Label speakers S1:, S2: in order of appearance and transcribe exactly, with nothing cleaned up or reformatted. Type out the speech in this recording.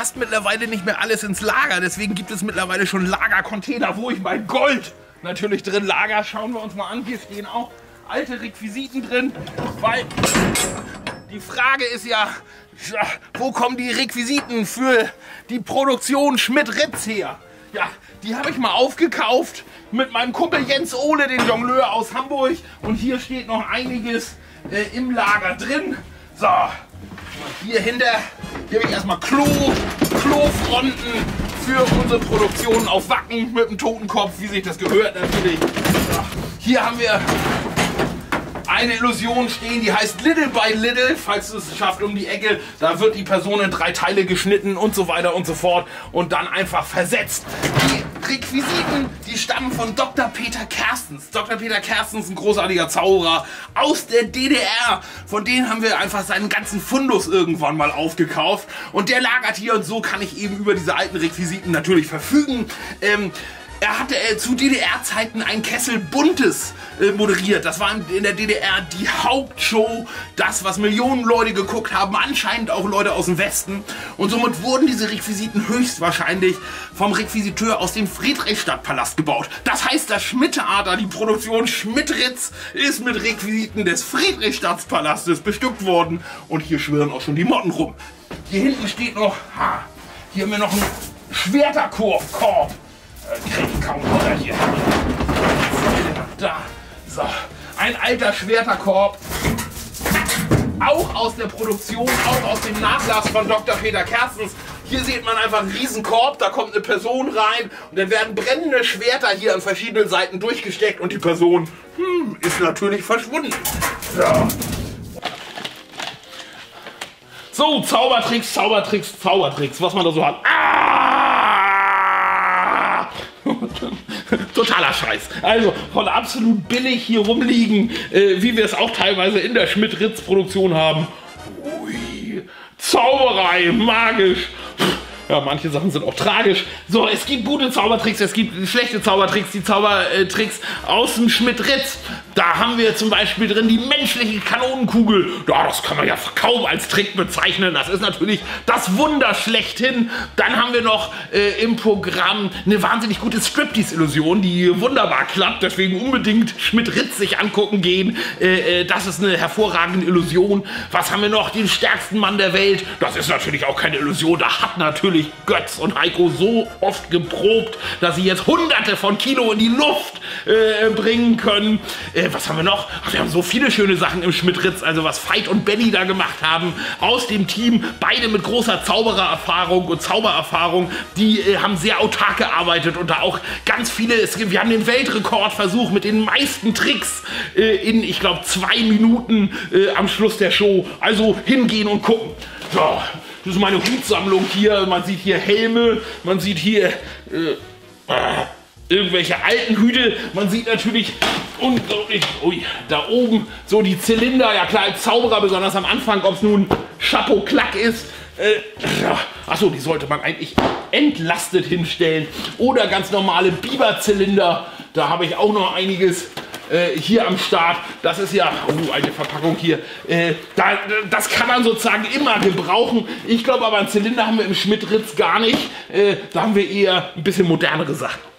S1: passt mittlerweile nicht mehr alles ins Lager. Deswegen gibt es mittlerweile schon Lagercontainer, wo ich mein Gold natürlich drin lager. Schauen wir uns mal an. Hier stehen auch alte Requisiten drin, weil die Frage ist ja, wo kommen die Requisiten für die Produktion Schmidt-Ritz her? Ja, die habe ich mal aufgekauft mit meinem Kumpel Jens Ohle, den Jongleur aus Hamburg. Und hier steht noch einiges äh, im Lager drin. So, hier hinter, hier habe ich erstmal Klo, Klofronten für unsere Produktion auf Wacken mit dem Totenkopf, wie sich das gehört natürlich. So, hier haben wir eine Illusion stehen, die heißt Little by Little, falls du es schafft, um die Ecke. Da wird die Person in drei Teile geschnitten und so weiter und so fort und dann einfach versetzt. Die Requisiten, die stammen von Doktor Peter Kerstens. Doktor Peter Kerstens, ein großartiger Zauberer aus der D D R. Von denen haben wir einfach seinen ganzen Fundus irgendwann mal aufgekauft. Und der lagert hier und so kann ich eben über diese alten Requisiten natürlich verfügen. Ähm, Er hatte äh, zu D D R-Zeiten ein Kessel Buntes äh, moderiert. Das war in der D D R die Hauptshow, das, was Millionen Leute geguckt haben, anscheinend auch Leute aus dem Westen. Und somit wurden diese Requisiten höchstwahrscheinlich vom Requisiteur aus dem Friedrichstadtpalast gebaut. Das heißt, das Schmidt-Theater, die Produktion Schmidt-Ritz, ist mit Requisiten des Friedrichstadtpalastes bestückt worden. Und hier schwirren auch schon die Motten rum. Hier hinten steht noch, ha, hier haben wir noch einen Schwerterkorb. Krieg ich kaum runter hier. Da. So. Ein alter Schwerterkorb. Auch aus der Produktion, auch aus dem Nachlass von Doktor Peter Kerstens. Hier sieht man einfach einen riesen Korb, da kommt eine Person rein und dann werden brennende Schwerter hier an verschiedenen Seiten durchgesteckt und die Person hm, ist natürlich verschwunden. So. So, Zaubertricks, Zaubertricks, Zaubertricks, was man da so hat. Ah! Totaler Scheiß. Also von absolut billig hier rumliegen, äh, wie wir es auch teilweise in der Schmidt-Ritz-Produktion haben. Ui, Zauberei, magisch. Ja, manche Sachen sind auch tragisch. So, es gibt gute Zaubertricks, es gibt schlechte Zaubertricks. Die Zaubertricks aus dem Schmidt-Ritz. Da haben wir zum Beispiel drin die menschliche Kanonenkugel. Ja, das kann man ja kaum als Trick bezeichnen. Das ist natürlich das Wunder schlechthin. Dann haben wir noch äh, im Programm eine wahnsinnig gute Striptease-Illusion, die wunderbar klappt. Deswegen unbedingt Schmidt-Ritz sich angucken gehen. Äh, äh, das ist eine hervorragende Illusion. Was haben wir noch? Den stärksten Mann der Welt. Das ist natürlich auch keine Illusion. Da hat natürlich Götz und Heiko so oft geprobt, dass sie jetzt hunderte von Kilo in die Luft äh, bringen können. Äh, was haben wir noch? Ach, wir haben so viele schöne Sachen im Schmidt-Ritz, also was Veit und Benny da gemacht haben aus dem Team. Beide mit großer Zauberererfahrung und Zaubererfahrung. Die äh, haben sehr autark gearbeitet und da auch ganz viele, es, wir haben den Weltrekordversuch mit den meisten Tricks äh, in, ich glaube, zwei Minuten äh, am Schluss der Show. Also hingehen und gucken. So. Das ist meine Hutsammlung hier. Man sieht hier Helme, man sieht hier äh, äh, irgendwelche alten Hüte. Man sieht natürlich unglaublich, ui, da oben so die Zylinder. Ja klar, als Zauberer, besonders am Anfang, ob es nun Chapeau Clack ist. Äh, ja. Achso, die sollte man eigentlich entlastet hinstellen. Oder ganz normale Biberzylinder. Da habe ich auch noch einiges Äh, hier am Start. Das ist ja, oh, alte Verpackung hier. Äh, da, das kann man sozusagen immer gebrauchen. Ich glaube aber, einen Zylinder haben wir im Schmidt-Ritz gar nicht. Äh, da haben wir eher ein bisschen modernere Sachen.